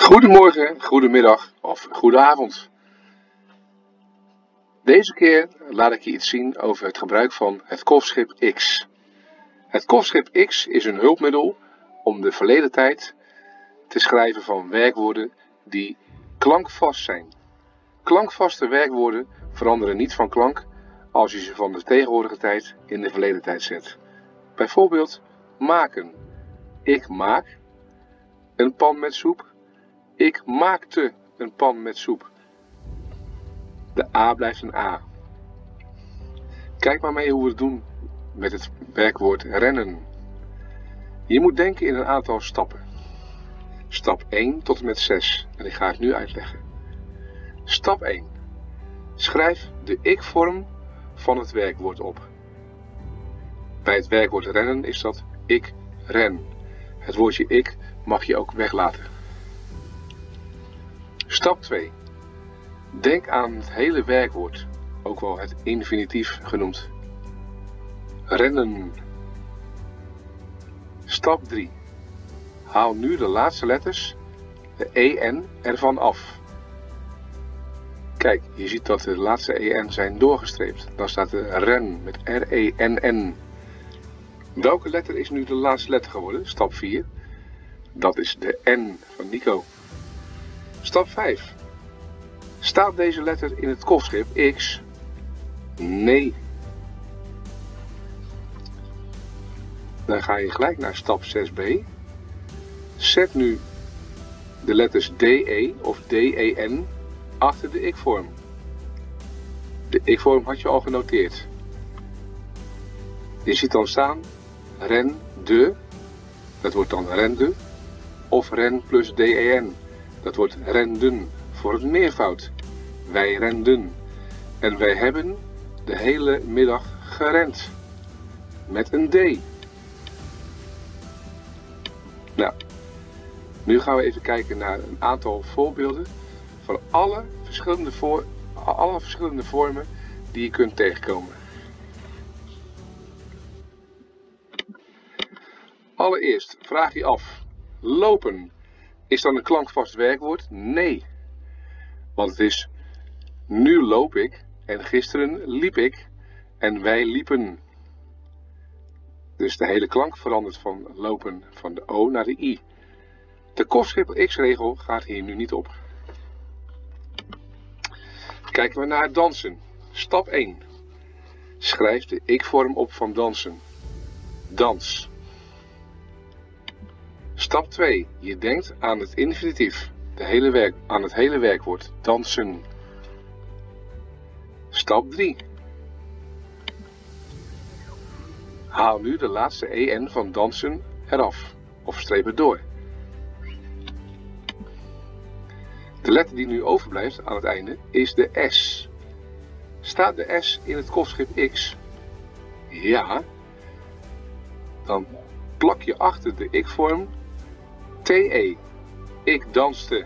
Goedemorgen, goedemiddag of goedenavond. Deze keer laat ik je iets zien over het gebruik van het kolfschip X. Het kolfschip X is een hulpmiddel om de verleden tijd te schrijven van werkwoorden die klankvast zijn. Klankvaste werkwoorden veranderen niet van klank als je ze van de tegenwoordige tijd in de verleden tijd zet. Bijvoorbeeld maken. Ik maak een pan met soep. Ik maakte een pan met soep. De A blijft een A. Kijk maar mee hoe we het doen met het werkwoord rennen. Je moet denken in een aantal stappen. Stap 1 tot en met 6. En ik ga het nu uitleggen. Stap 1. Schrijf de ik-vorm van het werkwoord op. Bij het werkwoord rennen is dat ik ren. Het woordje ik mag je ook weglaten. Stap 2. Denk aan het hele werkwoord, ook wel het infinitief genoemd. Rennen. Stap 3. Haal nu de laatste letters, de en, ervan af. Kijk, je ziet dat de laatste en zijn doorgestreept. Dan staat er ren met R-E-N-N. Welke letter is nu de laatste letter geworden? Stap 4. Dat is de N van Nico. Stap 5. Staat deze letter in het kolfschip X? Nee. Dan ga je gelijk naar stap 6b. Zet nu de letters DE of DEN achter de ik-vorm. De ik-vorm had je al genoteerd. Je ziet dan staan ren de, dat wordt dan rende, of ren plus DEN. Dat wordt renden voor het meervoud. Wij renden. En wij hebben de hele middag gerend. Met een D. Nou, nu gaan we even kijken naar een aantal voorbeelden van alle verschillende vormen die je kunt tegenkomen. Allereerst vraag je af, lopen. Is dan een klankvast werkwoord? Nee. Want het is nu loop ik en gisteren liep ik en wij liepen. Dus de hele klank verandert van lopen van de O naar de I. De kolfschip X-regel gaat hier nu niet op. Kijken we naar dansen. Stap 1. Schrijf de ik-vorm op van dansen. Dans. Stap 2. Je denkt aan het infinitief, aan het hele werkwoord dansen. Stap 3. Haal nu de laatste en van dansen eraf, of streep het door. De letter die nu overblijft aan het einde is de S. Staat de S in het kolfschip X? Ja. Dan plak je achter de ik-vorm TE. Ik danste.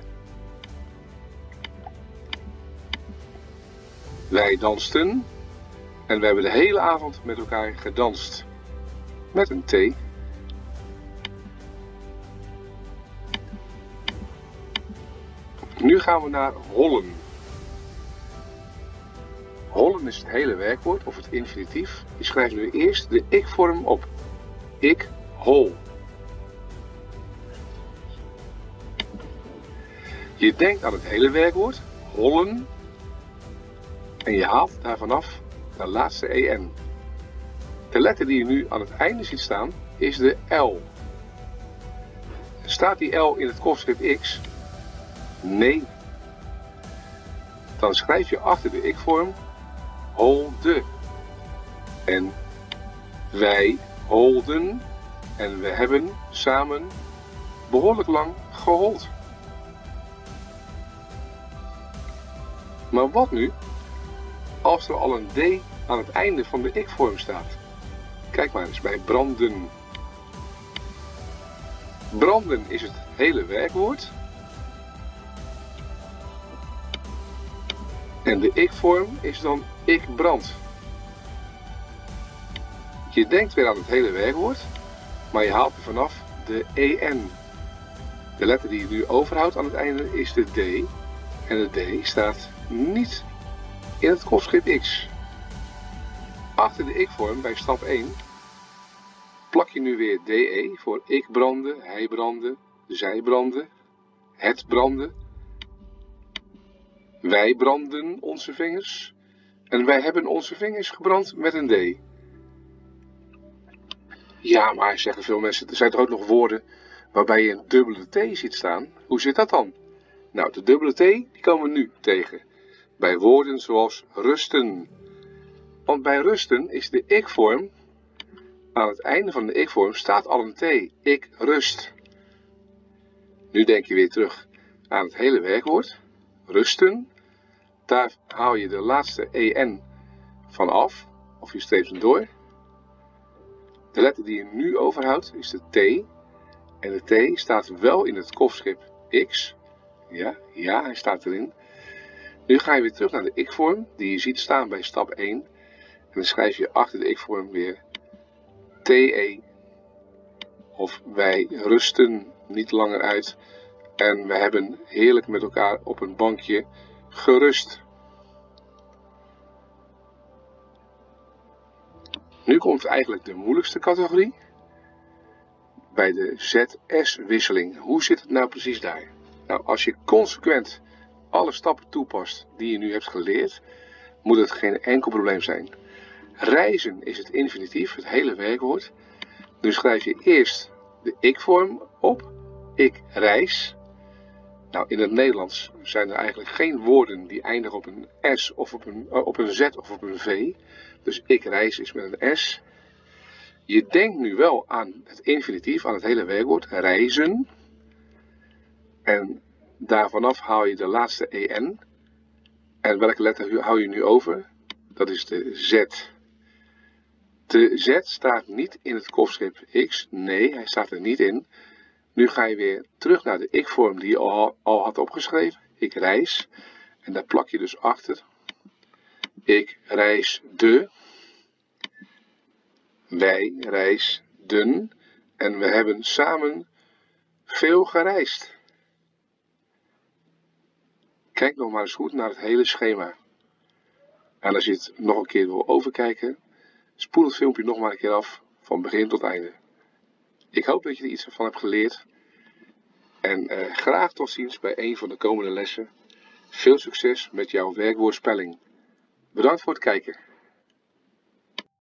Wij dansten. En we hebben de hele avond met elkaar gedanst. Met een T. Nu gaan we naar hollen. Hollen is het hele werkwoord of het infinitief. Je schrijft nu eerst de ik-vorm op. Ik hol. Je denkt aan het hele werkwoord, hollen, en je haalt daar vanaf de laatste en. De letter die je nu aan het einde ziet staan is de L. Staat die L in het kolfschip X? Nee. Dan schrijf je achter de ik-vorm holde. En wij holden en we hebben samen behoorlijk lang gehold. Maar wat nu als er al een D aan het einde van de ik-vorm staat? Kijk maar eens bij branden. Branden is het hele werkwoord. En de ik-vorm is dan ik brand. Je denkt weer aan het hele werkwoord, maar je haalt er vanaf de en. De letter die je nu overhoudt aan het einde is de D. En de D staat niet in het kopschip X. Achter de ik-vorm bij stap 1 plak je nu weer DE voor ik brandde, hij brandde, zij brandde, het brandde. Wij branden onze vingers en wij hebben onze vingers gebrand met een D. Ja, maar zeggen veel mensen, er zijn toch ook nog woorden waarbij je een dubbele T ziet staan? Hoe zit dat dan? Nou, de dubbele T die komen we nu tegen. Bij woorden zoals rusten. Want bij rusten is de ik-vorm, aan het einde van de ik-vorm staat al een T. Ik rust. Nu denk je weer terug aan het hele werkwoord. Rusten. Daar haal je de laatste EN van af. Of je streept hem door. De letter die je nu overhoudt is de T. En de T staat wel in het kopschip X. Ja, hij staat erin. Nu ga je weer terug naar de ik-vorm die je ziet staan bij stap 1. En dan schrijf je achter de ik-vorm weer TE. Of wij rusten niet langer uit. En we hebben heerlijk met elkaar op een bankje gerust. Nu komt eigenlijk de moeilijkste categorie. Bij de ZS-wisseling. Hoe zit het nou precies daar? Nou, als je consequent alle stappen toepast die je nu hebt geleerd, moet het geen enkel probleem zijn. Reizen is het infinitief, het hele werkwoord. Dus schrijf je eerst de ik-vorm op. Ik reis. Nou, in het Nederlands zijn er eigenlijk geen woorden die eindigen op een S of op een Z of op een V. Dus ik reis is met een S. Je denkt nu wel aan het infinitief, aan het hele werkwoord, reizen. En daarvanaf haal je de laatste EN. En welke letter hou je nu over? Dat is de Z. De Z staat niet in het kopschip X. Nee, hij staat er niet in. Nu ga je weer terug naar de ik-vorm die je al had opgeschreven. Ik reis. En daar plak je dus achter. Ik reis de. Wij reisden. En we hebben samen veel gereisd. Kijk nog maar eens goed naar het hele schema. En als je het nog een keer wil overkijken, spoel het filmpje nog maar een keer af, van begin tot einde. Ik hoop dat je er iets van hebt geleerd. En graag tot ziens bij een van de komende lessen. Veel succes met jouw werkwoordspelling. Bedankt voor het kijken.